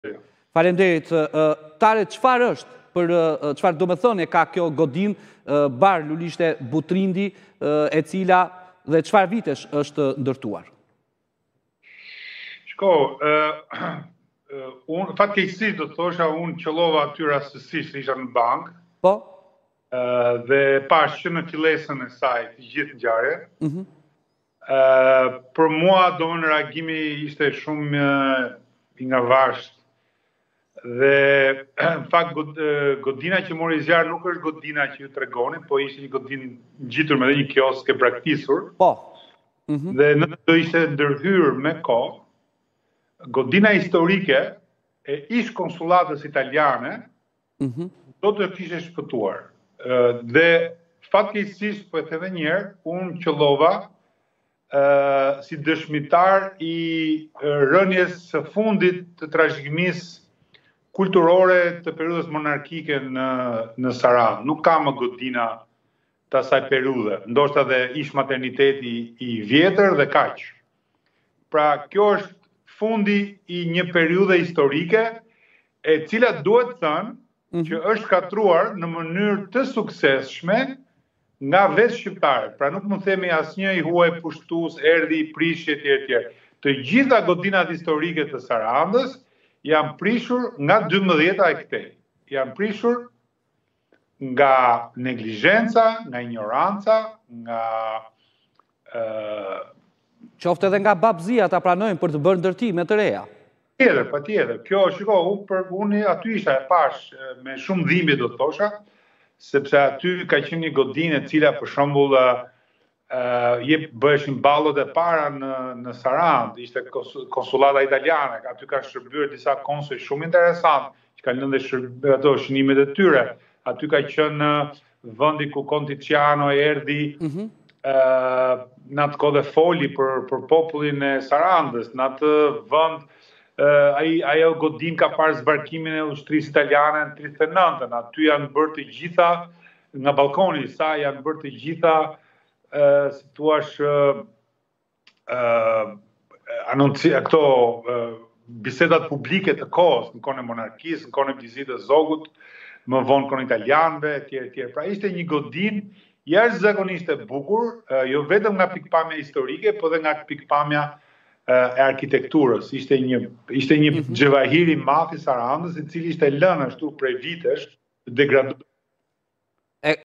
Faleminderit. Tare, çfarë është, për çfarë do të thonë ka kjo godinë Bar Lulishte Butrindi, e cila dhe çfarë vitesh është ndërtuar? Shko, unë fatkeqësisht do të thosha, unë qëllova aty rastësisht, isha në bankë. Po? Dhe pash që në fillesën e saj të gjithë ngjarjen. Për mua domosdoshmë reagimi ishte shumë i ngarvashtë. Dhe në fakt godina që mori zjarr nuk është godina që ju tregoni, po ishte një godinë ngjitur me një kiosk e braktisur. Po. Dhe në do ishte ndërhyrë me kohë godina historike e ish konsullatës italiane do të kishte shpëtuar. Dhe fatkeqësisht, po e them edhe një herë, unë qëllova si dëshmitar i rënies së fundit të trashëgimisë kulturore të periudhës monarkike në Saran. Nuk ka më godina të asaj periudhe, ndoshta dhe ish materniteti i vjetër dhe kaq. Pra kjo është fundi i një periudhe historike e cila duhet thënë që është katruar në mënyrë të suksesshme nga vetë shqiptarët. Pra nuk mund themi asnjë i huaj pushtues, erdhi, prishi etj. Të gjitha godinat historike të Sarandës janë prishur nga 12-a e këtej. Janë prishur nga neglizhenca, nga ignoranca, nga qoftë edhe nga babëzia ta pranojnë për të bërë ndërtime të reja. Patjetër. Kjo, shiko, unë aty isha e pash me shumë dhimbje do të thosha, sepse aty ka qenë një godinë e cila për shembull bëheshin ballot e para në Sarandë, ishte konsullata italiane, aty ka shërbyer disa konsuj shumë interesant, që kanë lënë ato shënimet e tyre. Aty ka qenë vendi ku Conti Ciano erdhi në atë kohë dhe foli për popullin e Sarandës, në atë vend ajo godin ka parë zbarkimin e ushtrisë italiane në 39-ën. Aty janë bërë të gjitha, nga balkoni i saj janë bërë të gjitha, si thuash, këto bisedat publike të kohës, në kohën e monarkisë, në kohën e Bizitës Zogut, më vonë kohën italianëve, etj. Pra ishte një godinë jashtëzakonisht e bukur, jo vetëm nga pikpamja historike, por edhe nga pikpamja e arkitekturës. Ishte një xhevahir i madh i Sarandës, i cili ishte lënë ashtu prej vitesh, degraduar.